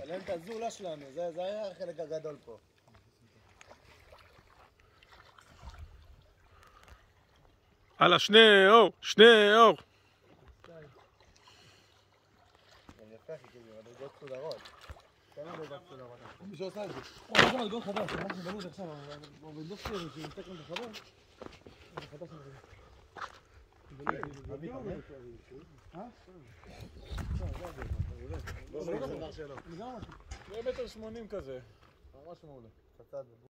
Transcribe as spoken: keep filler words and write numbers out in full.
צלם את הזולה שלנו, זה היה החלק הגדול פה. הלאה, שני אור, שני אור. יפה, כי זה מדרגות סודרות. כמה מדרגות סודרות? מי שעושה את זה. הוא עושה מדרגות חדש, אמר שבנו את זה עכשיו, אבל לא סיירי שנמצא כאן בחבר. זה חדש מזה. זה מטר שמונים כזה. ממש מעולה.